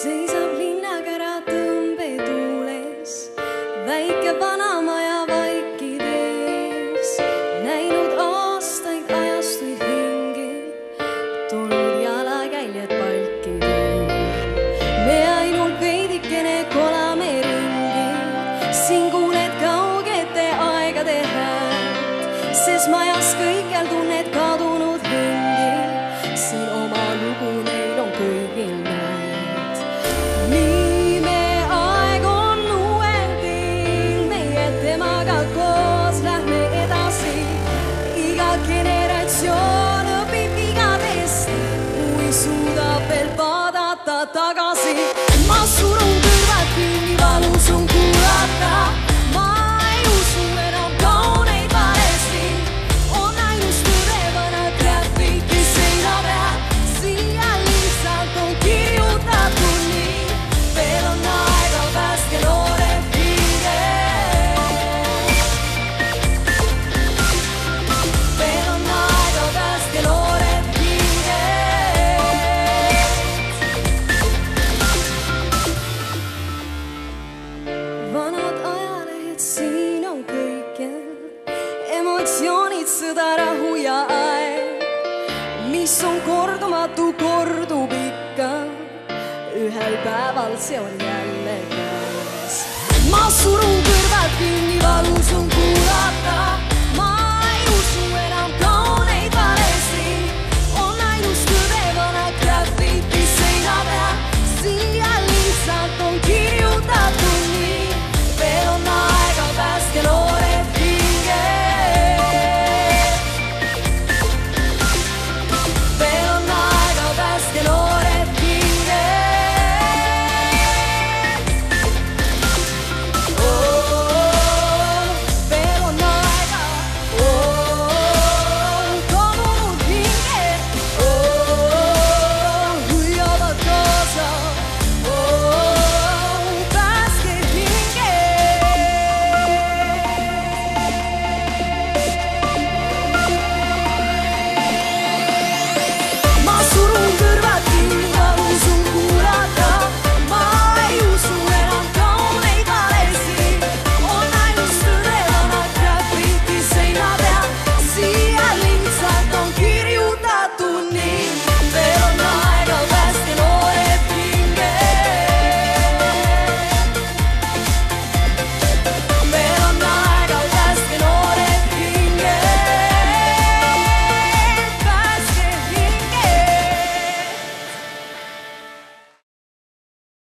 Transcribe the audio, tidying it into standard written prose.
seisab linnakära tõmbetuules, väike vanamaja vaikides, näinud aastaid ajastuid hingi, tolnud jalakäiljad palkidel. Me ainult veidikene kolame ringi, siin kuuled kaugete aegade häält, sest majas kõikjal tunned kadunud hingi, siin oma lugu neil on kõigil näed. Nii me aeg on uuel teel, meie temaga koos lähme edasi. Iga generatsioon õpib vigadest, kui suudab veel vaadata tagasi. Ma surun kõrvad kinni, valus on kuulata. Ma ei usu enam kauneid valesti, on ainus tõde vanad räpid, kes seina peal. Siia lihtsalt on kirjutatud nii, veel on aega, päästke noored hinged. Veel on aega, päästke noored hinged. Vanad ajalehed siin on kõikjal, emotsioonid, sõda, rahu ja aeg, mis on kordumatu, kordub ikka. Ühel päeval see on jälle käes. Ma surun kõrvad kinni, valus on kuulata.